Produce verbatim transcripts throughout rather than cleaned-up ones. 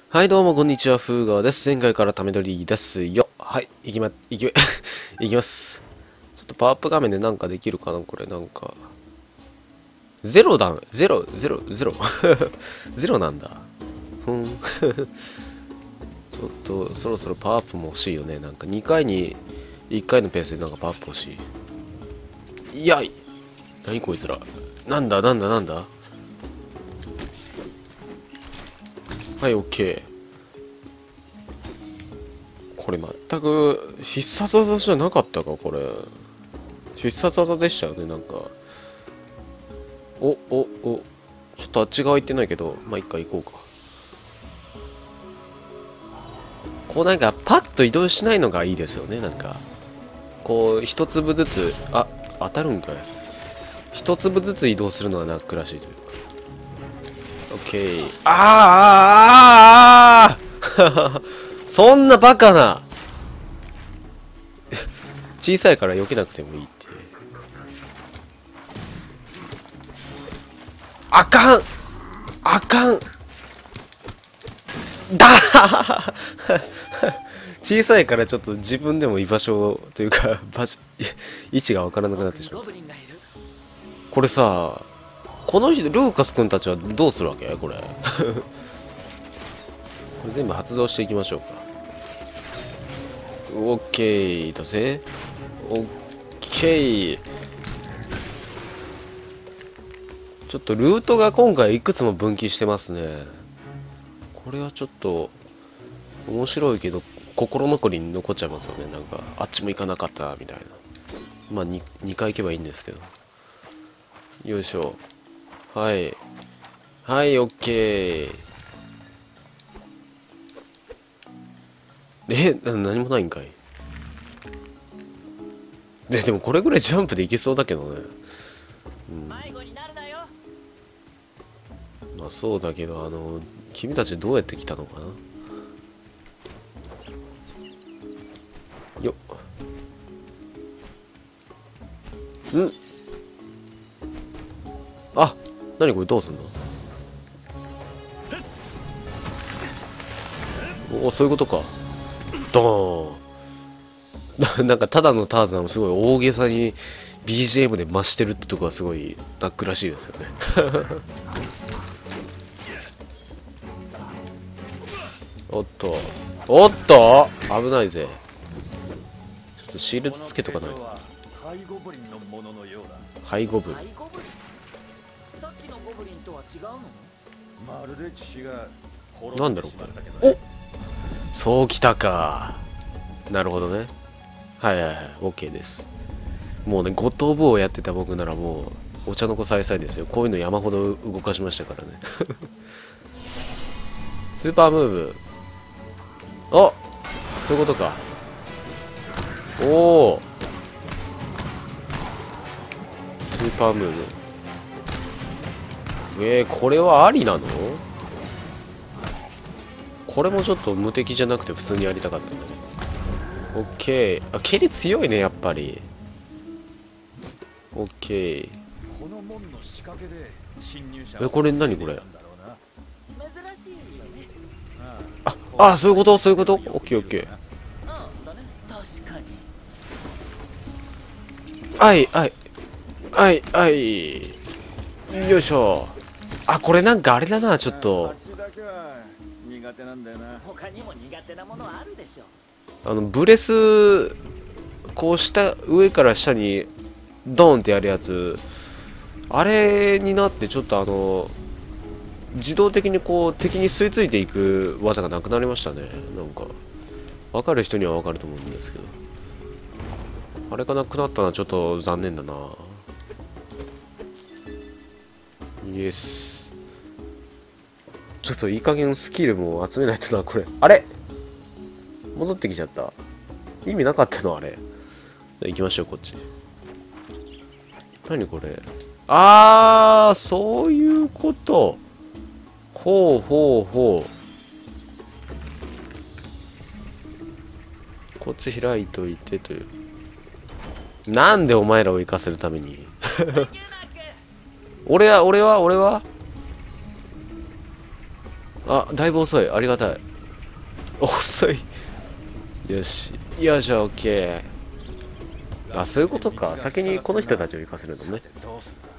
はい、どうも、こんにちは、フーガーです。前回からため撮りですよ。はい、いきま、いき、いきます。ちょっとパワーアップ画面でなんかできるかなこれ、なんか。ゼロだ、ゼロ、ゼロ、ゼロ。ゼロなんだ。ふん。ちょっと、そろそろパワーアップも欲しいよね。なんかにかいにいっかいのペースでなんかパワーアップ欲しい。いやい。何こいつら。なんだ、なんだ、なんだ。はい、オッケー。これ全く必殺技じゃなかったかこれ必殺技でしたよねなんかおおおちょっとあっち側行ってないけどまあ一回行こうかこうなんかパッと移動しないのがいいですよねなんかこう一粒ずつあ当たるんかい一粒ずつ移動するのは楽らしいというかオッケーあーあーあーあーそんなバカな小さいから避けなくてもいいってあかんあかんだ小さいからちょっと自分でも居場所というか場所位置が分からなくなってしまったこれさこの人ルーカス君たちはどうするわけこれこれ全部発動していきましょうかオッケーだぜオッケーちょっとルートが今回いくつも分岐してますねこれはちょっと面白いけど心残りに残っちゃいますよねなんかあっちも行かなかったみたいなまあ 2, にかい行けばいいんですけどよいしょはいはいオッケーえ何もないんかいででもこれぐらいジャンプできそうだけどねうんまあそうだけどあの君たちどうやって来たのかなよっんあ何これどうすんのおおそういうことかドーンなんかただのターザンをすごい大げさに ビージーエム で増してるってとこがすごいナックらしいですよねおっとおっと危ないぜちょっとシールドつけとかないとハイゴブリンさっきのゴブリンとは違うの？ まるで違う。 なんだろうこれおそうきたかなるほどねはいはいはい OK ですもうねゴッドオブをやってた僕ならもうお茶の子さいさいですよこういうの山ほど動かしましたからねスーパームーブあそういうことかおおスーパームーブえー、これはありなのこれもちょっと無敵じゃなくて普通にやりたかったんだねオッケーあ蹴り強いねやっぱりオッケーえこれ何これああそういうことそういうことオッケーオッケーはいはいはいはいよいしょあこれなんかあれだなちょっとあのブレスこう下上から下にドーンってやるやつあれになってちょっとあの自動的にこう敵に吸い付いていく技がなくなりましたねなんか分かる人には分かると思うんですけどあれがなくなったのはちょっと残念だなイエスちょっといい加減スキルも集めないとなこれあれ戻ってきちゃった意味なかったのあれ行きましょうこっち何これあーそういうことほうほうほうこっち開いといてというなんでお前らを生かせるために俺は俺は俺はあ、だいぶ遅い。ありがたい。遅い。よし。よいしょ、オッケー。あ、そういうことか。先にこの人たちを行かせるのね。 どうするか。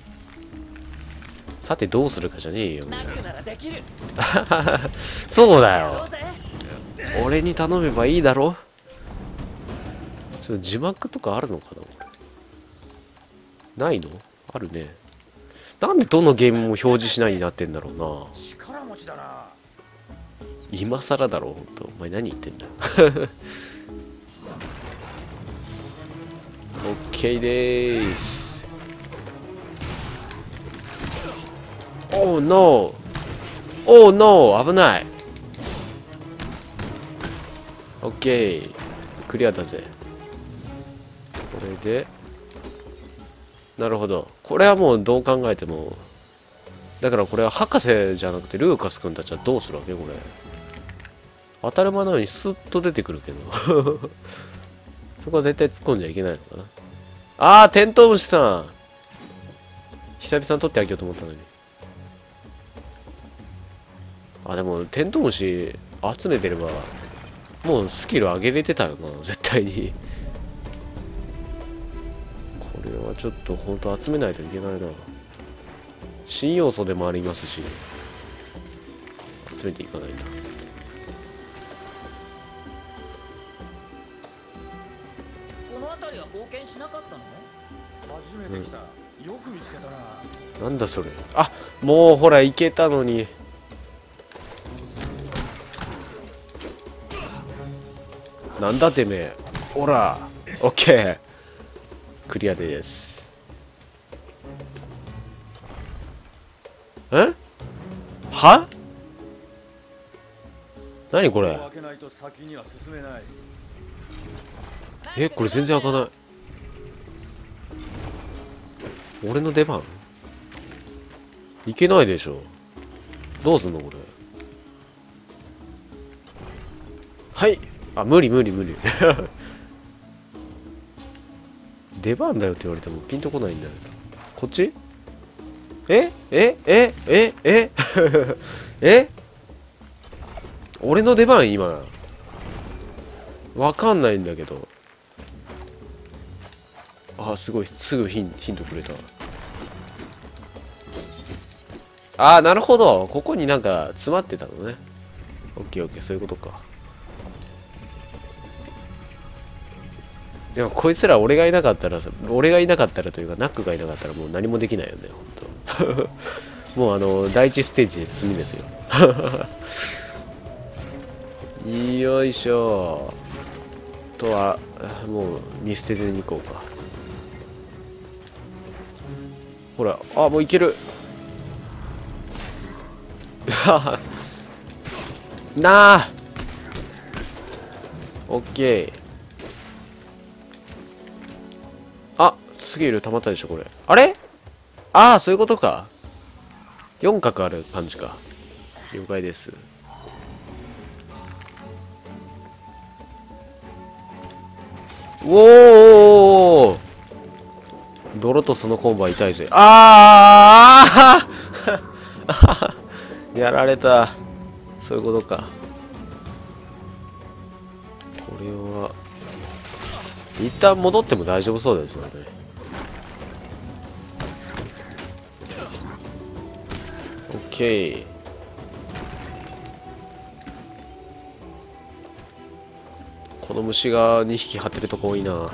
さてどうするかじゃねえよ。 ナックならできる。 そうだよ。 どうぜ。 俺に頼めばいいだろ。ちょっと字幕とかあるのかなこれ。ないの？あるね。なんでどのゲームも表示しないになってんだろうな。 力持ちだな。 今更だろ、ほんと。お前何言ってんだよ。オッケーでーす。おーノー。おーノー。危ない。オッケー。クリアだぜ。これで。なるほど。これはもうどう考えても。だからこれは博士じゃなくてルーカス君たちはどうするわけこれ。当たり前のようにスッと出てくるけど。そこは絶対突っ込んじゃいけないのかな。ああ、テントウムシさん。久々に取ってあげようと思ったのに。あ、でもテントウムシ集めてれば、もうスキル上げれてたよな、絶対に。これはちょっと本当集めないといけないな。新要素でもありますし、集めていかないと。 この辺りは冒険しなかったの？ 初めて来た。よく見つけたな。 なんだそれ。あ、もうほら行けたのに。なんだてめえ。ほら、オッケー。クリアです。え？は？何これ？ 開けないと先には進めない。 え、これ全然開かない。俺の出番？いけないでしょ。どうすんのこれ。はい。あ、無理無理無理。出番だよって言われてもピンとこないんだよ。こっち？ええええええ俺の出番今。わかんないんだけど。あ、すごい。すぐヒン、ヒントくれた。ああ、なるほど。ここになんか詰まってたのね。オッケーオッケー、そういうことか。でもこいつら俺がいなかったら、俺がいなかったらというか、ナックがいなかったらもう何もできないよね、ほんと。もうあの、第一ステージで積みですよ。よいしょ。とは、もう見捨てずに行こうか。ほら、あ、もういける。なあ。オッケー。あ、スキル溜まったでしょ、これ。あれ？ああ、そういうことか。よん角ある感じか。了解です。おお、泥とそのコンボは痛いぜ。ああやられた。そういうことか。これは一旦戻っても大丈夫そうですよね。オッケー。この虫がにひき張ってるとこ多いな。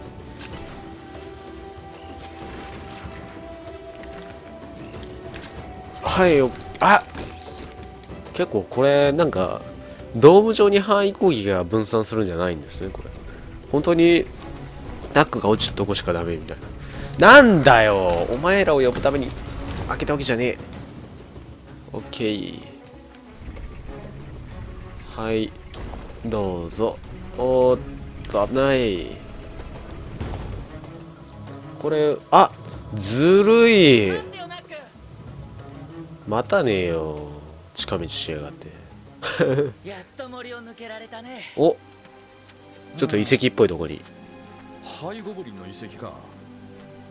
はい、あ、結構これなんかドーム上に範囲攻撃が分散するんじゃないんですね。これ本当にナックが落ちたとこしかダメみたいな。なんだよ、お前らを呼ぶために開けたわけじゃねえ。オッケー。はい、どうぞ。おーっと、危ない。これ、あ、ずるい。 なんでよナック。 またねえよ。近道しやがって。 やっと森を抜けられたね。 お、ちょっと遺跡っぽいとこに。 ハイゴブリンの遺跡か。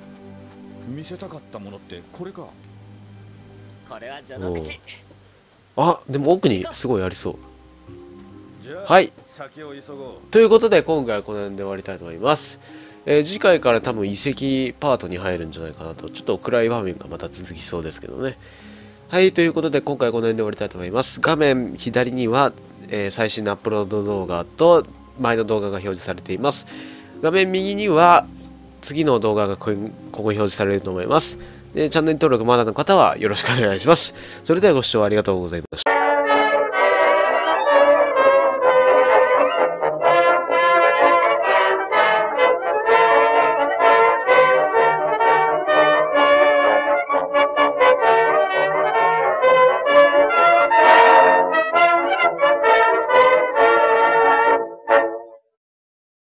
見せたかったものってこれか。 これは序の口。 あ、でも奥にすごいありそう。 じゃあはい。 先を急ごということで、今回はこの辺で終わりたいと思います。えー次回から多分遺跡パートに入るんじゃないかなと。ちょっと暗い場面がまた続きそうですけどね。はい、ということで、今回はこの辺で終わりたいと思います。画面左には、えー最新のアップロード動画と前の動画が表示されています。画面右には、次の動画がここにここに表示されると思います。で、チャンネル登録まだの方はよろしくお願いします。それではご視聴ありがとうございました。